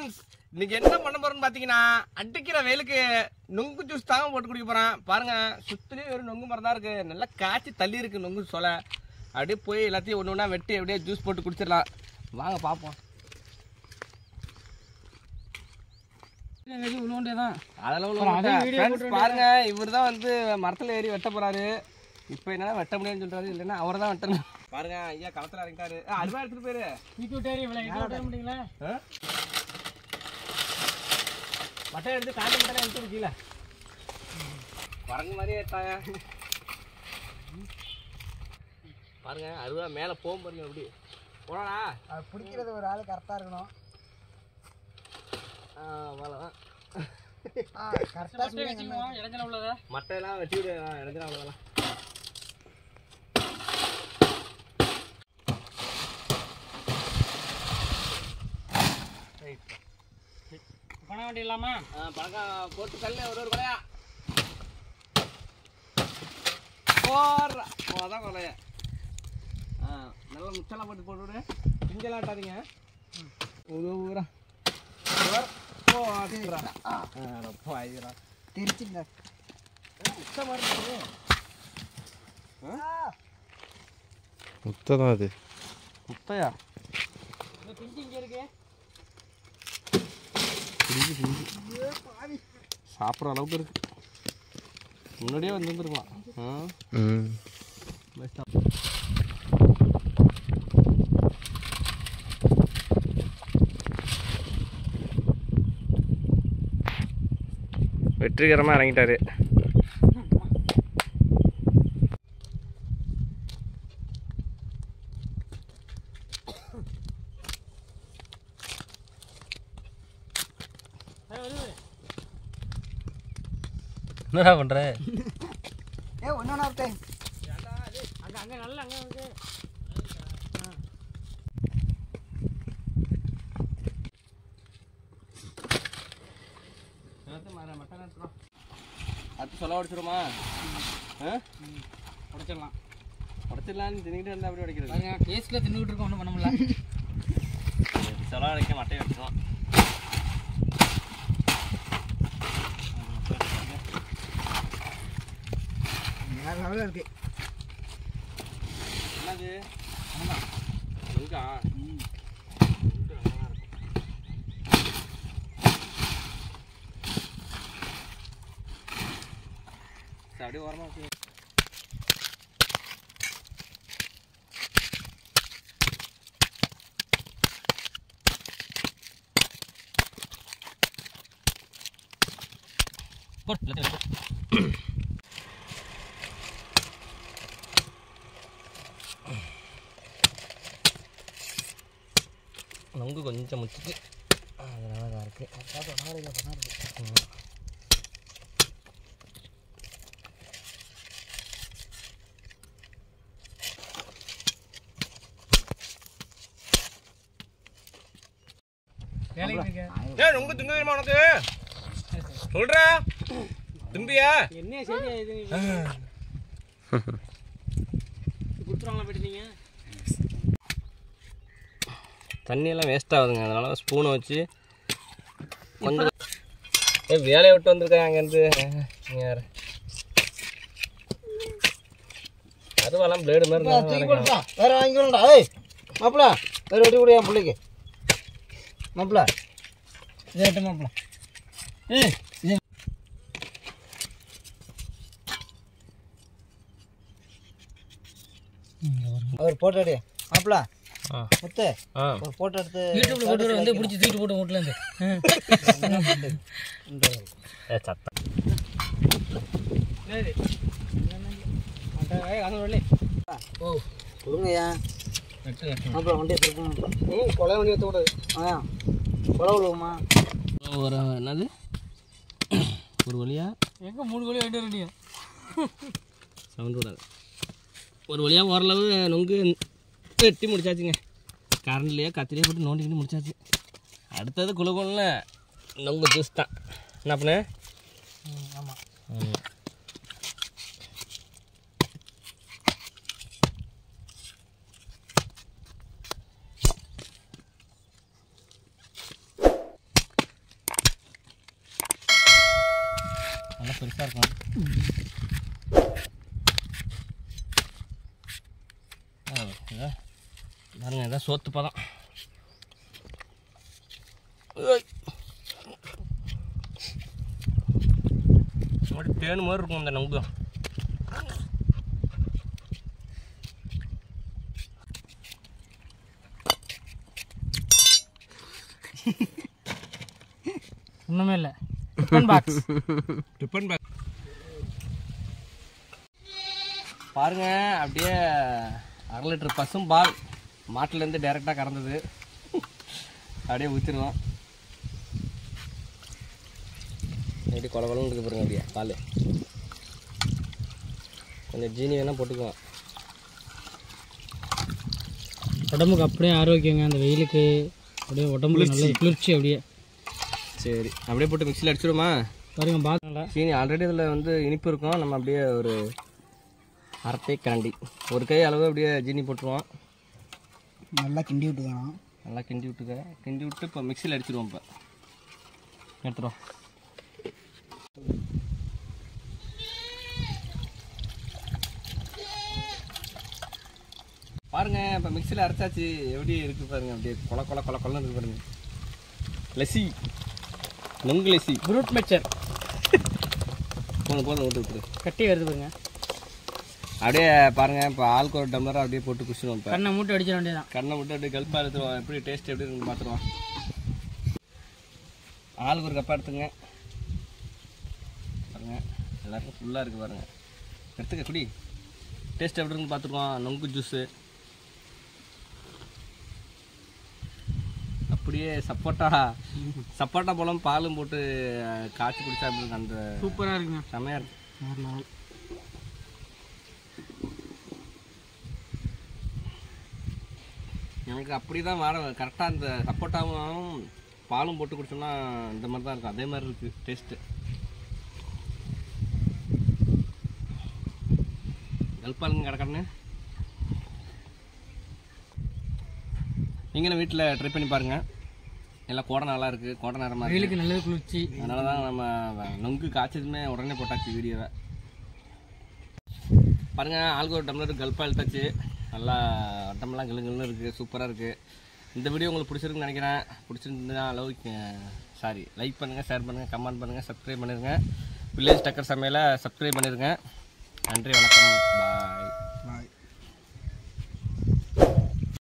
Friends, இன்னைக்கு என்ன பண்ண போறோம்னு பாத்தீங்கன்னா, அடிக்கிற வெயிலுக்கு நொங்கு ஜூஸ் தாங்க போட்டு குடிக்க போறேன். பாருங்க, சுத்திலே ஒரு நொங்கு மரம் தான் இருக்கு. நல்லா காய்ச்சி தள்ளி இருக்கு நொங்கு சொலை. அப்படியே போய் எல்லாத்தையும் ஒன்று ஒன்றா வெட்டி அப்படியே ஜூஸ் போட்டு குடிச்சிடலாம். வாங்க பார்ப்போம். பாருங்க, இவர் தான் வந்து மரத்துல ஏறி வெட்ட போறாரு. இப்ப என்னன்னா வெட்ட முடியாதுன்னு சொல்றாரு, இல்லைன்னா அவர் தான் வெட்டணும். பாருங்க, ஐயா களத்துல இறங்கிட்டாரு. அருவா எடுத்துட்டு போயிரு. மட்டை எடுத்து காட்டு மட்டை எடுத்து கீழே குரங்கு மாதிரியே எடுத்தாங்க. பாருங்க, அருவா மேலே போகும் பாருங்க. அப்படி போனா பிடிக்கிறது ஒரு ஆள் கரெக்டாக இருக்கணும். அவ்வளோதான். கரெக்டாக மட்டையெல்லாம் வெட்டி விடு. இடைஞ்சல அவ்வளோதான். பணம் வண்டி இல்லாமா பழக்கம் போட்டு கல்ல ஒரு கொலையா போடுறா. அதான் கொலைய நல்லா முச்செல்லாம் போட்டு போட்டு விடு. இங்கெல்லாம் ஆட்டாதீங்க. ஊரா தெரிச்சுங்க முத்தை தான் அது. முத்தையா பிஞ்சு இங்கே இருக்கு. சாப்பிட்ற அளவுக்கு இருக்கு. முன்னாடியே வந்துருக்கலாம். வெற்றிகரமாக இறங்கிட்டாரு. என்னடா பண்ற? ஒன்று இருக்கு அங்கே அங்கே நல்ல அங்கே இருக்கு. அடுத்து சொல்ல உடச்சிருமா? உடைச்சிடலாம். உடச்சிடலான்னு தின்னுக்கிட்டே இருந்தால் அப்படி உடைக்கிறது. டேஸ்ட்டில் தின்னுக்கிட்டு இருக்கோம், ஒன்றும் பண்ண முடியல. சொல்ல உடைக்க மட்டையை வச்சுருவோம். வேறு லெவலில் இருக்கு. என்னது எங்கா அப்படியே ஓரமாக வச்சு நொங்கு கொஞ்சம் முச்சுட்டு அதனால தான் இருக்குது. ஏன் நொங்கு திங்க தெரியுமா உனக்கு? சொல்ற திம்பியா? என்ன சரியா இது கொடுத்துருவாங்களா போயிட்டீங்க? தண்ணியெல்லாம் வேஸ்ட் ஆகுதுங்க. அதனால ஸ்பூனை வச்சு கொஞ்சம் வேலையை விட்டு வந்திருக்கேன் அங்கேருந்து. வேறு அதுவெல்லாம் பிளேடு மாதிரி வேற வாங்கிக்கணும்டா. ஏய் மாப்பிள, வேற வெட்டி கூட என் பிள்ளைக்கு. மாப்பிள இதை வெட்டு மாப்பிள. அவர் போட்டோ எடு மாப்பிள. முத்து ஒரு போட்டோ எடுத்து யூடியூப்ல போட்டு வந்து பிடிச்சி தூக்கிட்டு போட்டு வீட்டுல இருந்து சத்தம் ஓ கொடுங்கய்யா. மாப்பிள வண்டி எடுத்துருக்கோம். கொலை வண்டி எடுத்து கூடாது. கொலை விழுவுமா? ஒரு என்னது ஒரு வழியா எங்க 3 கோழி வாங்கிட்டு வரீங்க? சவுண்ட் விடாது. ஒரு வழியாக ஓரளவு நொங்கு வெட்டி முடிச்சாச்சுங்க. கரண்ட்லேயே கத்திரியே போட்டு நோண்டிக்கிட்டு முடிச்சாச்சு. அடுத்தது குழுக்குள்ள நொங்கு ஜூஸ் தான். என்ன பண்ணு? ஆமாம். பெருசாக இருக்கும். பாருங்க இதான் சோத்து பதம். தேனு மாதிரி இருக்கும் இந்த நொங்கு. ஒன்றுமே இல்லை. டிஃபன் பாக்ஸ் பாருங்க, அப்படியே 1/2 லிட்டர் பசும் பால் மாட்டிலேருந்து டைரெக்டாக கறந்தது. அப்படியே ஊற்றிடுவோம். எப்படி கொல கொலன்னு இருக்கு பாருங்க. அப்படியே பால் கொஞ்சம் ஜீனி வேணால் போட்டுக்குவோம். உடம்புக்கு அப்படியே ஆரோக்கியங்க. அந்த வெயிலுக்கு அப்படியே உடம்புல நல்ல குளிர்ச்சி. அப்படியே சரி, அப்படியே போட்டு மிக்சியில் அடிச்சிடுமா? பாருங்க பாருங்களா. சீனி ஆல்ரெடி இதில் வந்து இனிப்பு இருக்கும். நம்ம அப்படியே ஒரு 1/2 கரண்டி, ஒரு கை அளவு அப்படியே ஜீனி போட்டுருவோம். நல்லா கிண்டி விட்டுக்கணும். நல்லா கிண்டி விட்டு இப்போ மிக்சியில் அடிச்சிடுவோம். இப்போ எடுத்துருவோம். பாருங்க, இப்போ மிக்சியில் அரைச்சாச்சு. எப்படி இருக்குது பாருங்க. அப்படியே கொல கொல கொல கொலன்னு இருக்கு பாருங்க. லஸ்ஸி, நொங்கு லஸ்ஸி, ஃப்ரூட் மிக்சர். போதும் விட்டு கட்டி வருது பாருங்க. அப்படியே பாருங்க. இப்போ ஆளுக்கு ஒரு டம்ளராக அப்படியே போட்டு குடிச்சிடுவோம். இப்போ கண்ணை மூட்டை அடிச்சிட வேண்டியதான். கண்ணை விட்டு அப்படியே கல்ப்பாக எடுத்துருவோம். எப்படி டேஸ்ட் எப்படி இருக்குன்னு பார்த்துருவோம். ஆளுக்கு ஒரு கப்பாக எடுத்துங்க. பாருங்க, எல்லாருக்கும் ஃபுல்லாக இருக்குது பாருங்க. எடுத்துக்க குடி. டேஸ்ட் எப்படி இருக்குன்னு பார்த்துருவோம். நொங்கு ஜூஸு அப்படியே சப்போட்டா பழம் பாலும் போட்டு காய்ச்சி குடிச்சா அப்படி இருக்கு. அந்த சூப்பராக இருக்குங்க. செம்மையாக இருக்கு. எனக்கு அப்படி தான் கரெக்டாக அந்த சப்போட்டாவும் பாலும் போட்டு குடிச்சோம்னா இந்த மாதிரி தான் இருக்கும். அதே மாதிரி இருக்குது டேஸ்ட்டு. கல்பாலுங்க கிடக்கன்னு நீங்களும் வீட்டில் ட்ரை பண்ணி பாருங்கள். எல்லாம் கோடை நாளாக இருக்குது. கோடை நேரமாக வெயிலுக்கு நல்லது குளிர்ச்சி. அதனால தான் நம்ம நொங்கு காய்ச்சதுமே உடனே போட்டாச்சு வீடியோவை. பாருங்கள், ஆளுக்கு ஒரு டம்ளர் கல்பா எடுத்தாச்சு. நல்லா வட்டமெல்லாம் கிளுங்கள்னு இருக்குது. சூப்பராக இருக்குது. இந்த வீடியோ உங்களுக்கு பிடிச்சிருக்குன்னு நினைக்கிறேன். பிடிச்சிருந்துன்னா லைக் பண்ணுங்கள், ஷேர் பண்ணுங்கள், கமெண்ட் பண்ணுங்கள், சப்ஸ்கிரைப் பண்ணிடுங்க. வில்லேஜ் டக்கர் சமையலை சப்ஸ்கிரைப் பண்ணிடுங்க. நன்றி, வணக்கம், பாய்.